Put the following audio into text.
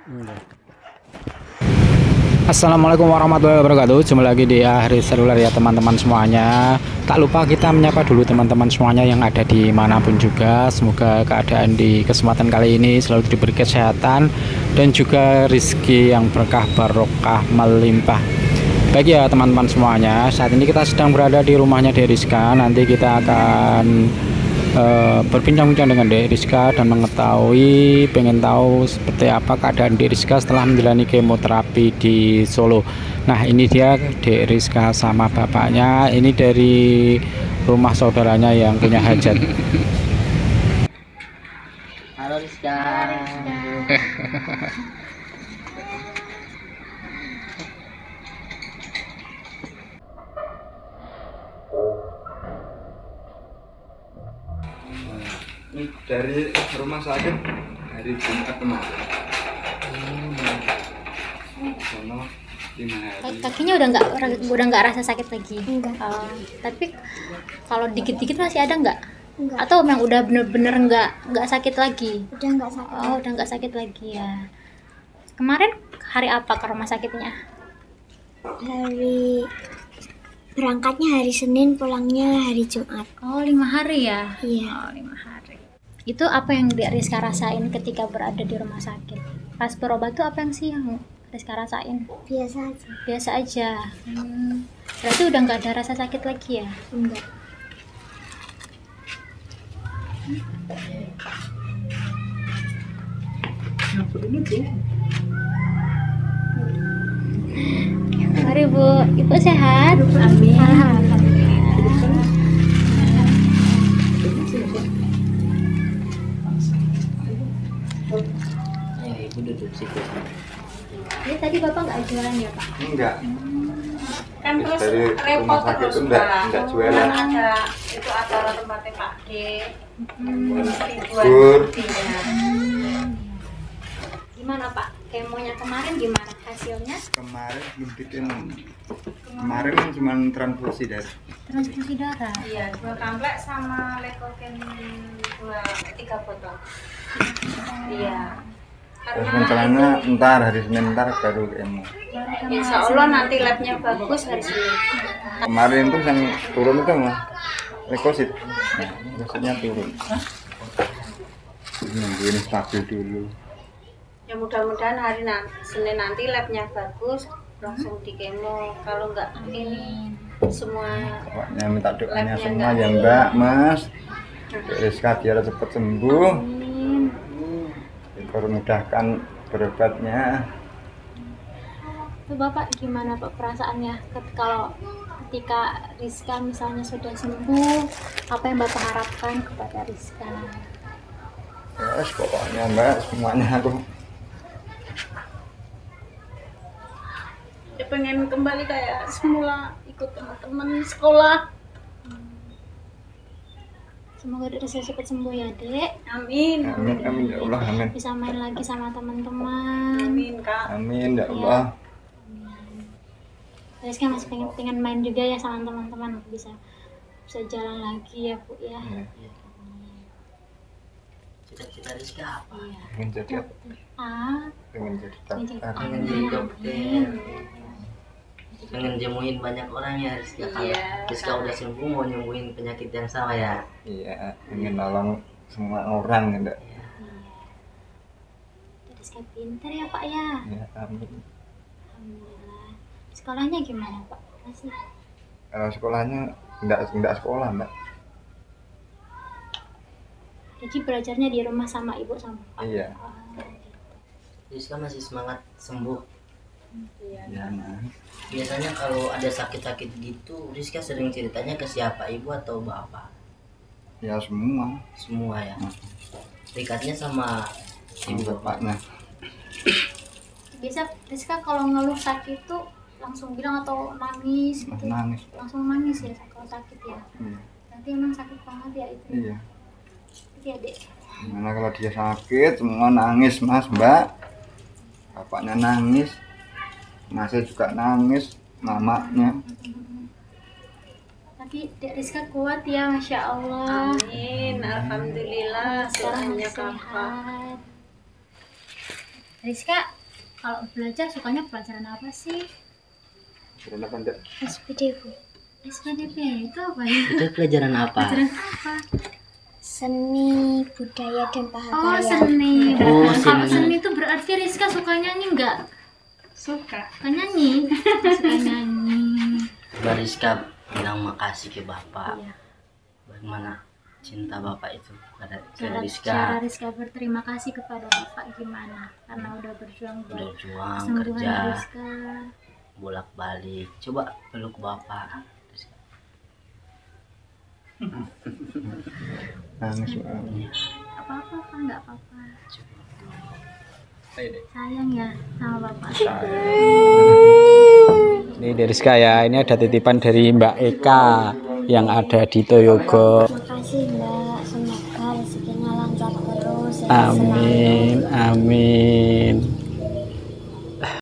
Assalamualaikum warahmatullahi wabarakatuh. Jumpa lagi di Akhri Seluler ya teman-teman semuanya. Tak lupa kita menyapa dulu teman-teman semuanya yang ada di manapun juga. Semoga keadaan di kesempatan kali ini selalu diberi kesehatan dan juga rezeki yang berkah barokah melimpah. Baik ya teman-teman semuanya, saat ini kita sedang berada di rumahnya Dek Rizka. Nanti kita akan berbincang-bincang dengan Dek Rizka dan pengen tahu seperti apa keadaan Dek Rizka setelah menjalani kemoterapi di Solo. Nah ini dia Dek Rizka sama bapaknya, ini dari rumah saudaranya yang punya hajat. Halo Rizka. Ini dari rumah sakit hari Jumat kemarin. Sono 5 hari. Kakinya udah nggak rasa sakit lagi. Enggak. Tapi kalau dikit-dikit masih ada nggak? Enggak. Atau memang udah bener-bener nggak sakit lagi? Udah nggak sakit. Oh, udah nggak sakit lagi ya. Kemarin hari apa ke rumah sakitnya? Hari berangkatnya hari Senin, pulangnya hari Jumat. Oh, 5 hari ya? Iya. Oh, 5 hari. Itu apa yang Dek Rizka rasain ketika berada di rumah sakit? Pas berobat tuh apa yang sih yang Rizka rasain? Biasa aja. Biasa aja. Berarti udah nggak ada rasa sakit lagi ya? Enggak. Mari Bu, Ibu sehat? Amin. Alhamdulillah. Ibu duduk situ. Jadi tadi Bapak nggak jualan ya Pak? Enggak. Kan terus Dari repot rumah sakit terus itu enggak Kan jualan. ada itu acara tempatnya Pak D ribuan Bur. lebihnya. Gimana Pak? Kemonya kemarin gimana hasilnya? Kemarin belum bikin. Kemarin kan cuma transfusi dari. Transfusi darah. Iya, 2 kamplek sama lekoken 3 botol. Iya. Terus rencananya ntar hari Senin ntar baru kemo. Insya Allah nanti labnya bagus hari Senin. Kemarin tuh yang turun itu mah leukosit. Nah, leukositnya turun. Nungguin stabil dulu. Ya mudah-mudahan hari Senin nanti labnya bagus, langsung di kemo. Kalau enggak ini semua Pokoknya minta doanya Labnya semua enggak. ya Mbak, Mas. Rizka biar cepat sembuh. Dipermudahkan berobatnya. Itu Bapak gimana Pak perasaannya kalau ketika Rizka misalnya sudah sembuh, apa yang Bapak harapkan kepada Rizka? Terus pokoknya Mbak, semuanya aku ya pengen kembali kayak semula, ikut teman-teman sekolah. Semoga Dek Rizka cepat sembuh ya Dek. Amin. amin amin ya Allah amin. Bisa main lagi sama teman-teman. Amin Kak. Amin ya Allah. Rizka masih pengen main juga ya sama teman-teman, bisa jalan lagi ya Bu ya. Cita-cita Rizka apa? Iya. Pengen jadi apa? Pengen jadi dokter. Pengen jadi dokter. Pengen jemuhin banyak orang ya Rizka. Kalau Iya. Rizka udah sembuh mau nyembuhin penyakit yang sama ya. Iya, ingin nolong semua orang ya Mbak. Rizka pintar ya Pak ya. Ya, amin. Alhamdulillah. Sekolahnya gimana Pak? Masih Kalau sekolahnya enggak sekolah Mbak. jadi belajarnya di rumah sama ibu sama Pak. Iya. Oh, Rizka masih semangat sembuh. Ya, nah. Biasanya kalau ada sakit-sakit gitu Rizka sering ceritanya ke siapa, ibu atau bapak? Ya semua. Semua ya. Rikatnya sama Sama ibu bapaknya. biasa Rizka kalau ngeluh sakit tuh langsung bilang atau nangis gitu? Nangis. Langsung nangis ya kalau sakit ya. Iya. Berarti emang sakit banget ya itu. Iya. Iya Dek. Gimana kalau dia sakit semua nangis Mas Mbak. Bapaknya nangis. Masnya juga nangis, mamanya. Tapi Dek Rizka kuat ya, Masya Allah. Amin. Alhamdulillah. Sekarang Doanya masih kakak. sehat. Rizka kalau belajar sukanya pelajaran apa sih? Karena kan Dek? SPDB. SPDP itu apa ya? Itu pelajaran apa? Pelajaran apa? Seni budaya dan Oh, bahasa seni. Oh, Kalau seni. seni itu berarti Rizka suka nyanyi nggak? Suka. Suka nyanyi. Suka nyanyi. Mbak Rizka bilang makasih ke Bapak. Iya. Bagaimana cinta Bapak itu pada Cara Rizka? Rizka berterima kasih kepada Bapak gimana? Karena udah berjuang buat Berjuang, kesembuhan kerja, Rizka. bolak-balik. Coba peluk Bapak. Rizka. Nangis Mbak. Apa-apa Pak, nggak apa-apa. Sayang ya sama Bapak. Ini dari Rizka ya, ini ada titipan dari Mbak Eka yang ada di Toyogo. Makasih Mbak, semoga rezekinya lancar terus. Sehat selalu. Amin, amin.